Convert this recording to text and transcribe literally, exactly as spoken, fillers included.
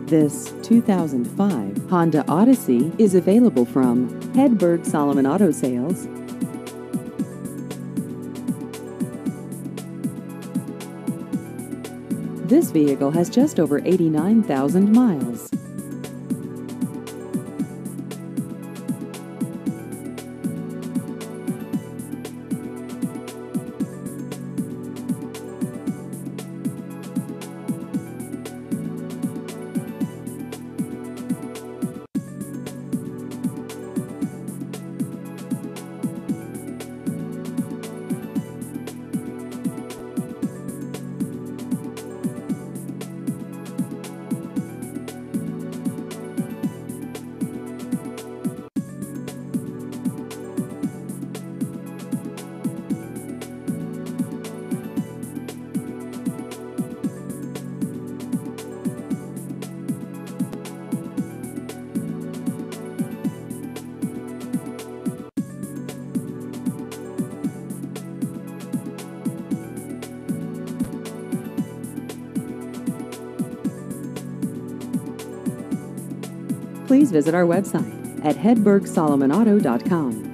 This two thousand five Honda Odyssey is available from Hedberg Solomon Auto Sales. This vehicle has just over eighty-nine thousand miles. Please visit our website at hedberg solomon auto dot com.